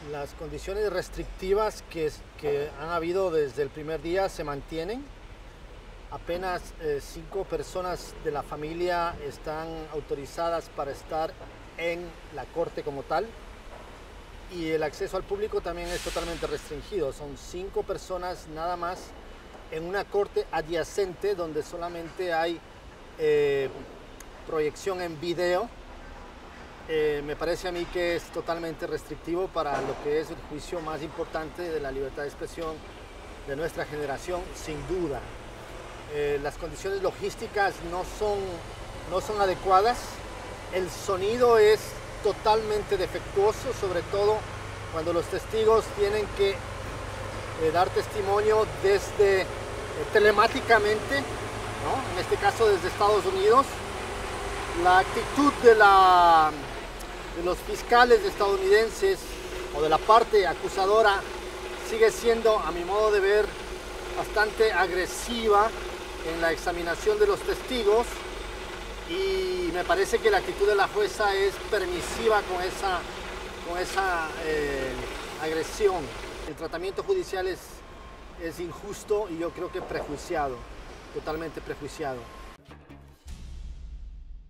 Las condiciones restrictivas que han habido desde el primer día se mantienen. Apenas 5 personas de la familia están autorizadas para estar en la corte como tal, y el acceso al público también es totalmente restringido. Son 5 personas nada más en una corte adyacente donde solamente hay proyección en video. Me parece a mí que es totalmente restrictivo para lo que es el juicio más importante de la libertad de expresión de nuestra generación, sin duda. Las condiciones logísticas no son adecuadas. El sonido es totalmente defectuoso, sobre todo cuando los testigos tienen que dar testimonio desde telemáticamente, ¿no? En este caso desde Estados Unidos. La actitud de los fiscales estadounidenses o de la parte acusadora sigue siendo, a mi modo de ver, bastante agresiva en la examinación de los testigos, y me parece que la actitud de la jueza es permisiva con esa agresión. El tratamiento judicial es injusto y yo creo que prejuiciado, totalmente prejuiciado.